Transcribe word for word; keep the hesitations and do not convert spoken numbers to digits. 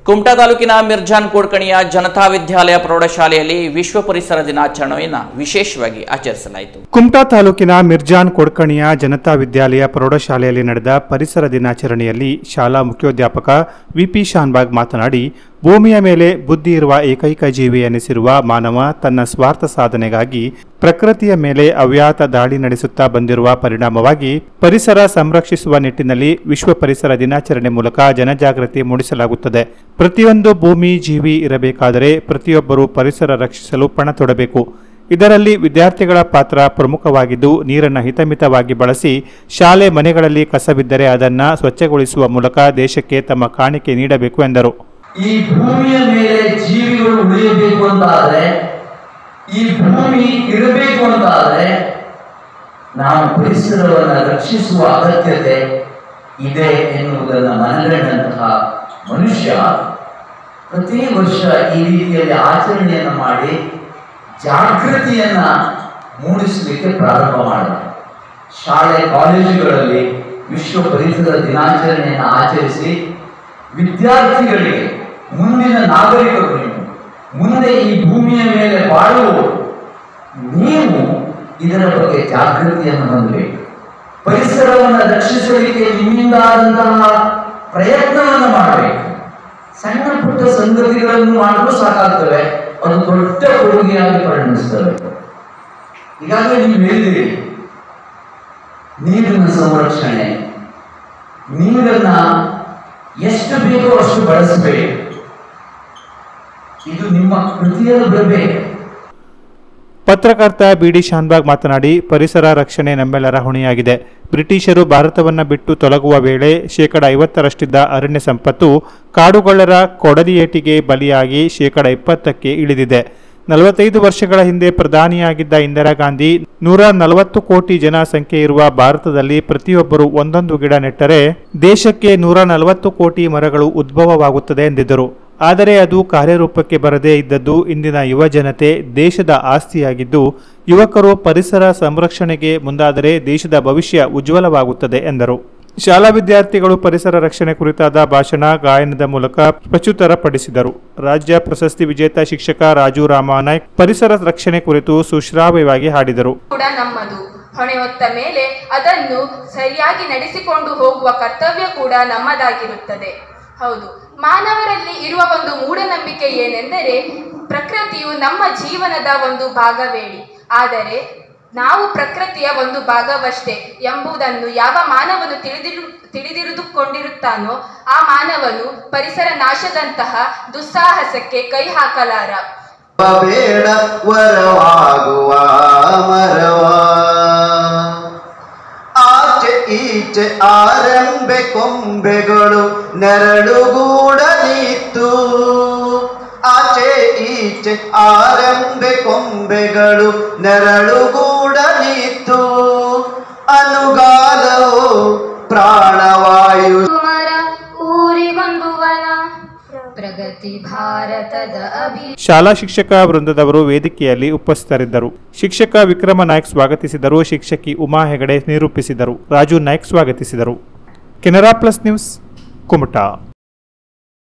ಕುಮಟಾ ತಾಲೂಕಿನ ಮಿರ್ಜಾನ್ ಕೋಡ್ಕಣಿಯ ಜನತಾ ವಿದ್ಯಾಲಯ ಪ್ರೌಢಶಾಲೆಯಲ್ಲಿ ವಿಶ್ವ ಪರಿಸರ ದಿನಾಚರಣೆಯನ್ನು ವಿಶೇಷವಾಗಿ ಆಚರಿಸಲಾಯಿತು. ಕುಮಟಾ ತಾಲೂಕಿನ ಮಿರ್ಜಾನ್ ಕೋಡ್ಕಣಿಯ ಜನತಾ ವಿದ್ಯಾಲಯ ಪ್ರೌಢಶಾಲೆಯಲ್ಲಿ ನಡೆದ ಪರಿಸರ ದಿನಾಚರಣೆಯಲ್ಲಿ ಶಾಲಾ ಮುಖ್ಯೋಧ್ಯಾಪಕ ವಿಪಿ ಶಾನ್ಭಾಗ್ ಮಾತನಾಡಿ, ಭೂಮಿಯ ಮೇಲೆ ಬುದ್ಧಿ ಇರುವ ಏಕೈಕ ಜೀವಿ ಎನಿಸಿರುವ ಮಾನವ ತನ್ನ ಸ್ವಾರ್ಥ ಸಾಧನೆಗಾಗಿ ಪ್ರಕೃತಿಯ ಮೇಲೆ ಅವ್ಯಾತ ದಾಳಿ ನಡೆಸುತ್ತಾ ಬಂದಿರುವ ಪರಿಣಾಮವಾಗಿ ಪರಿಸರ ಸಂರಕ್ಷಿಸುವ ನಿಟ್ಟಿನಲ್ಲಿ ವಿಶ್ವ ಪರಿಸರ ದಿನಾಚರಣೆ ಮೂಲಕ ಜನಜಾಗೃತಿ ಮೂಡಿಸಲಾಗುತ್ತದೆ. ಪ್ರತಿಯೊಂದು ಭೂಮಿ ಜೀವಿ ಇರಬೇಕಾದರೆ ಪ್ರತಿಯೊಬ್ಬರೂ ಪರಿಸರ ರಕ್ಷಿಸಲು ಪಣ ತೊಡಬೇಕು. ಇದರಲ್ಲಿ ವಿದ್ಯಾರ್ಥಿಗಳ ಪಾತ್ರ ಪ್ರಮುಖವಾಗಿದ್ದು, ನೀರನ್ನು ಹಿತಮಿತವಾಗಿ ಬಳಸಿ ಶಾಲೆ ಮನೆಗಳಲ್ಲಿ ಕಸಬಿದ್ದರೆ ಅದನ್ನು ಸ್ವಚ್ಛಗೊಳಿಸುವ ಮೂಲಕ ದೇಶಕ್ಕೆ ತಮ್ಮ ಕಾಣಿಕೆ ನೀಡಬೇಕು ಎಂದರು. ಈ ಭೂಮಿಯ ಮೇಲೆ ಜೀವಿಗಳು ಉಳಿಯಬೇಕು ಅಂತಾದರೆ, ಈ ಭೂಮಿ ಇರಬೇಕು ಅಂತಾದರೆ ನಾವು ಪರಿಸರವನ್ನು ರಕ್ಷಿಸುವ ಅಗತ್ಯತೆ ಇದೆ ಎನ್ನುವುದನ್ನು ಮನಗಂಡಂತಹ ಮನುಷ್ಯ ಪ್ರತಿ ವರ್ಷ ಈ ರೀತಿಯಲ್ಲಿ ಆಚರಣೆಯನ್ನು ಮಾಡಿ ಜಾಗೃತಿಯನ್ನ ಮೂಡಿಸಲಿಕ್ಕೆ ಪ್ರಾರಂಭ ಮಾಡಿದ. ಶಾಲೆ ಕಾಲೇಜುಗಳಲ್ಲಿ ವಿಶ್ವ ಪರಿಸರ ದಿನಾಚರಣೆಯನ್ನು ಆಚರಿಸಿ ವಿದ್ಯಾರ್ಥಿಗಳಿಗೆ ಮುಂದಿನ ನಾಗರಿಕರು, ನೀವು ಮುಂದೆ ಈ ಭೂಮಿಯ ಮೇಲೆ ಬಾಳುವವರು, ನೀವು ಇದರ ಬಗ್ಗೆ ಜಾಗೃತಿಯನ್ನು ಹೊಂದಬೇಕು. ಪರಿಸರವನ್ನು ರಕ್ಷಿಸಲಿಕ್ಕೆ ನಿಮ್ಮಿಂದ ಆದಂತಹ ಪ್ರಯತ್ನವನ್ನು ಮಾಡಬೇಕು. ಸಣ್ಣ ಪುಟ್ಟ ಸಂಗತಿಗಳನ್ನು ಮಾಡಲು ಸಾಕಾಗ್ತವೆ, ಅದು ದೊಡ್ಡ ಕೊಡುಗೆಯಾಗಿ ಪರಿಣಮಿಸ್ತವೆ. ಈಗಾಗಲೇ ನೀವು ಹೇಳಿದಿರಿ, ನೀರಿನ ಸಂರಕ್ಷಣೆ, ನೀರನ್ನ ಎಷ್ಟು ಬೇಕೋ ಅಷ್ಟು ಬಳಸಬೇಕು. ಇದು ನಿಮ್ಮ ಕೃತಿಯಲ್ಲಿ ಬರಬೇಕು. ಪತ್ರಕರ್ತ ಬಿಡಿ ಶಾನ್ಭಾಗ್ ಮಾತನಾಡಿ, ಪರಿಸರ ರಕ್ಷಣೆ ನಮ್ಮೆಲ್ಲರ ಹೊಣೆಯಾಗಿದೆ. ಬ್ರಿಟಿಷರು ಭಾರತವನ್ನು ಬಿಟ್ಟು ತೊಲಗುವ ವೇಳೆ ಶೇಕಡ ಐವತ್ತರಷ್ಟಿದ್ದ ಅರಣ್ಯ ಸಂಪತ್ತು ಕಾಡುಗೊಳ್ಳರ ಕೊಡಲಿಯೇಟಿಗೆ ಬಲಿಯಾಗಿ ಶೇಕಡ ಇಪ್ಪತ್ತಕ್ಕೆ ಇಳಿದಿದೆ. ನಲವತ್ತೈದು ವರ್ಷಗಳ ಹಿಂದೆ ಪ್ರಧಾನಿಯಾಗಿದ್ದ ಇಂದಿರಾ ಗಾಂಧಿ ನೂರ ನಲವತ್ತು ಕೋಟಿ ಜನಸಂಖ್ಯೆ ಇರುವ ಭಾರತದಲ್ಲಿ ಪ್ರತಿಯೊಬ್ಬರು ಒಂದೊಂದು ಗಿಡ ನೆಟ್ಟರೆ ದೇಶಕ್ಕೆ ನೂರ ನಲವತ್ತು ಕೋಟಿ ಮರಗಳು ಉದ್ಭವವಾಗುತ್ತದೆ ಎಂದಿದ್ದರು. ಆದರೆ ಅದು ಕಾರ್ಯರೂಪಕ್ಕೆ ಬರದೇ ಇದ್ದದ್ದು ಇಂದಿನ ಯುವ ಜನತೆ ದೇಶದ ಆಸ್ತಿಯಾಗಿದ್ದು, ಯುವಕರು ಪರಿಸರ ಸಂರಕ್ಷಣೆಗೆ ಮುಂದಾದರೆ ದೇಶದ ಭವಿಷ್ಯ ಉಜ್ವಲವಾಗುತ್ತದೆ ಎಂದರು. ಶಾಲಾ ವಿದ್ಯಾರ್ಥಿಗಳು ಪರಿಸರ ರಕ್ಷಣೆ ಕುರಿತಾದ ಭಾಷಣ ಗಾಯನದ ಮೂಲಕ ಪ್ರಚುರಪಡಿಸಿದರು. ರಾಜ್ಯ ಪ್ರಶಸ್ತಿ ವಿಜೇತ ಶಿಕ್ಷಕ ರಾಜು ರಾಮನಾಯ್ಕ್ ಪರಿಸರ ರಕ್ಷಣೆ ಕುರಿತು ಸುಶ್ರಾವ್ಯವಾಗಿ ಹಾಡಿದರು. ನಮ್ಮದು ಹೊಣೆ ಹೊತ್ತ ಮೇಲೆ ಅದನ್ನು ಸರಿಯಾಗಿ ನಡೆಸಿಕೊಂಡು ಹೋಗುವ ಕರ್ತವ್ಯ ಕೂಡ ನಮ್ಮದಾಗಿರುತ್ತದೆ. ಹೌದು, ಮಾನವರಲ್ಲಿ ಇರುವ ಒಂದು ಮೂಢನಂಬಿಕೆ ಏನೆಂದರೆ ಪ್ರಕೃತಿಯು ನಮ್ಮ ಜೀವನದ ಒಂದು ಭಾಗವೇಳಿ, ಆದರೆ ನಾವು ಪ್ರಕೃತಿಯ ಒಂದು ಭಾಗವಷ್ಟೇ ಎಂಬುದನ್ನು ಯಾವ ಮಾನವನು ತಿಳಿದಿರು ತಿಳಿದಿರುದುಕೊಂಡಿರುತ್ತಾನೋ ಆ ಮಾನವನು ಪರಿಸರ ನಾಶದಂತಹ ದುಸ್ಸಾಹಸಕ್ಕೆ ಕೈ ಹಾಕಲಾರ. ಬೇಡ ವರವಾಗುವ ಮರವಾ, ಆಚೆ ಈಚೆ ಆರಂಭೆ ಕೊಂಬೆಗಳು ನೆರಳುಗೂಡಲಿತ್ತು. ಆಚೆ ಈಚೆ ಆರಂಭೆ ಕೊಂಬೆಗಳು ನೆರಳುಗೂಡಲಿತ್ತು. ಅನುಗಾಲವು ಪ್ರಾಣವಾಯು ಪ್ರಗತಿ ಭಾರತದ ಅಭಿ. ಶಾಲಾ ಶಿಕ್ಷಕ ವೃಂದದವರು ವೇದಿಕೆಯಲ್ಲಿ ಉಪಸ್ಥಿತರಿದ್ದರು. ಶಿಕ್ಷಕ ವಿಕ್ರಮ ನಾಯ್ಕ್ ಸ್ವಾಗತಿಸಿದರು. ಶಿಕ್ಷಕಿ ಉಮಾ ಹೆಗಡೆ ನಿರೂಪಿಸಿದರು. ರಾಜು ನಾಯ್ಕ್ ಸ್ವಾಗತಿಸಿದರು. Canara plus news, Kumta.